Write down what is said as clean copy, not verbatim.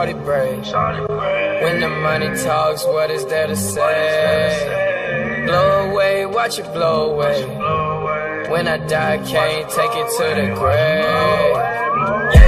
shorty brave. When the money talks, what is there to say? Blow away, watch it blow away. When I die, can't take it to the grave.